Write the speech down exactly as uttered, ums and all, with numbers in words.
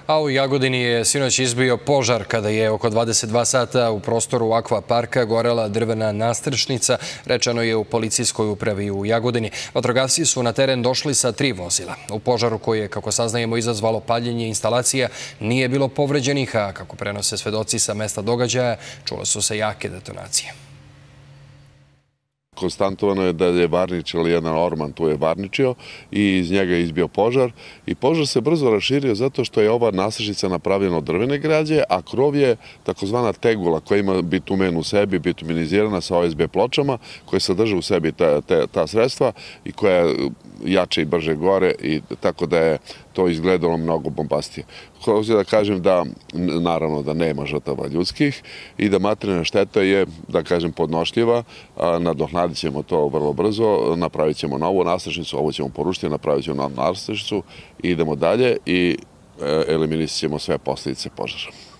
A u Jagodini je sinoć izbio požar kada je oko dvadeset dva sata u prostoru Akva parka gorela drvena nastrešnica, rečeno je u policijskoj upravi u Jagodini. Vatrogasci su na teren došli sa tri vozila. U požaru koji je, kako saznajemo, izazvalo paljenje instalacija, nije bilo povređenih, a kako prenose svedoci sa mesta događaja, čule su se jake detonacije. Konstantovano je da je varničio, ali jedan orman tu je varničio i iz njega je izbio požar. I požar se brzo raširio zato što je ova nastrešnica napravljena od drvene građe, a krov je takozvana tegula koja ima bitumen u sebi, bitumenizirana sa O S B pločama, koje sadrže u sebi ta, ta, ta sredstva i koja jače i brže gore, i tako da je to izgledalo mnogo bombastije. Hoću da kažem da, naravno, da nema žrtava ljudskih i da materijalna šteta je, da kažem, podnošljiva. Nadoknadit ćemo to vrlo brzo, napravit ćemo novu nastrešnicu, ovo ćemo porušiti, napravit ćemo novu nastrešnicu i idemo dalje i eliminisat ćemo sve posljedice požara.